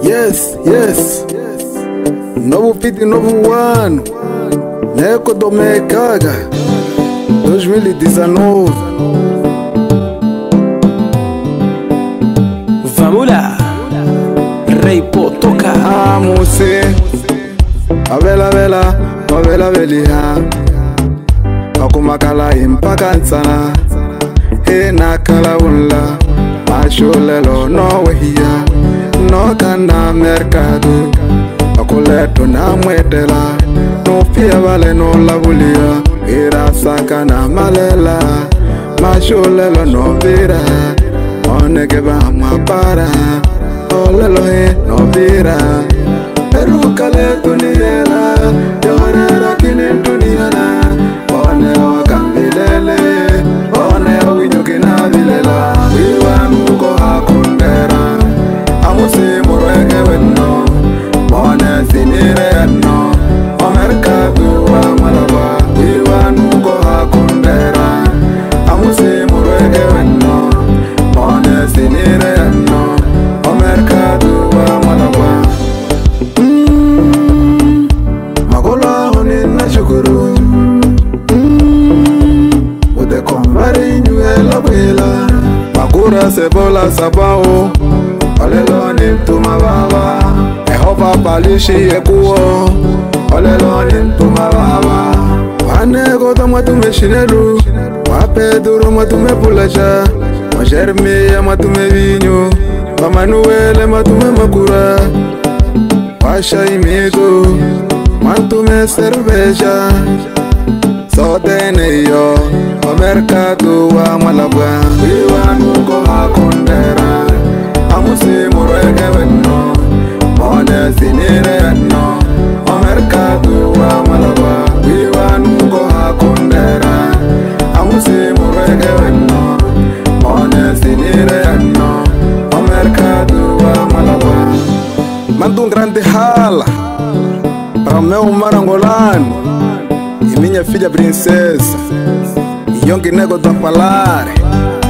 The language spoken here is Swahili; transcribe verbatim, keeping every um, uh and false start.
Yes, yes. Novo beat, novo ano. Neco do Mecaga dois mil e dezenove. Vamos lá, Rei Potoca. Amuse, a vela vela, a vela velia. Akumakala impaka sana, e nakala unla. Mashulelo no wehia, no kana mercado. Akuleto na mwetela, no fia vale no labulia. Ira saka na malela, mashulelo no vira. Onege ba mapara, olelo he no vira. Peru kale tuniela, yonera kini tuniela. One o kambilele, one o winyukina vilela. Iwa nuko hakundera, amuse murwege wenno. One sinire no, Amerika tuwa malaba. Iwa nuko hakundera, amuse murwege wenno. One sinire no, Amerika tuwa malaba. Mmm, magola honi na shukuru. Makura sebola sabao, olelo ni mtuma baba. Ehova palishi yekuo, olelo ni mtuma baba. Wanego tama tume shineru, wapeduro matume pulasha. Washermi ya matume vinyo, wamanuele matume makura. Washa imito, mantume cerveja. Sotene yo, Amerikatu wa malabwa. Iwa nuko hakondera, amuse murwege wenno. Mone sinire no, Amerikatu wa malabwa. Iwa nuko hakondera, amuse murwege wenno. Mone sinire no, Amerikatu wa malabwa. Mando um grande hala para o meu marangolano e minha filha princesa, Young Nego do Palare.